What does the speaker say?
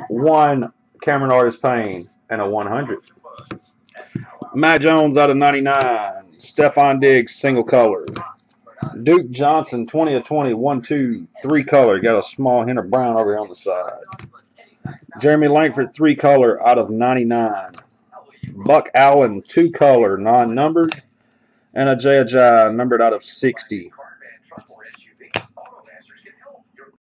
1 Cameron Artist Payne, and a 100. Matt Jones out of 99. Stephon Diggs, single color. Duke Johnson, 20 of 20, 1, 2, 3 color. Got a small hint of brown over here on the side. Jeremy Langford, 3 color out of 99. Buck Allen, 2 color, non-numbered. And a Jay numbered out of 60.